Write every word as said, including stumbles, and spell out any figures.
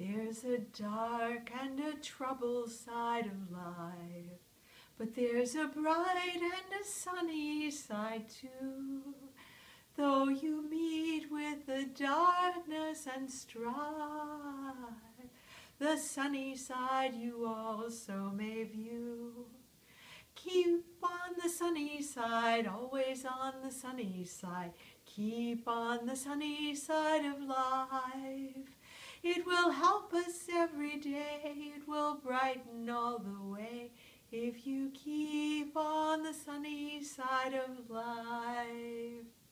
There's a dark and a troubled side of life, but there's a bright and a sunny side too. Though you meet with the darkness and strife, the sunny side you also may view. Keep on the sunny side, always on the sunny side. Keep on the sunny side of life. It will help us every day, it will brighten all the way, if you keep on the sunny side of life.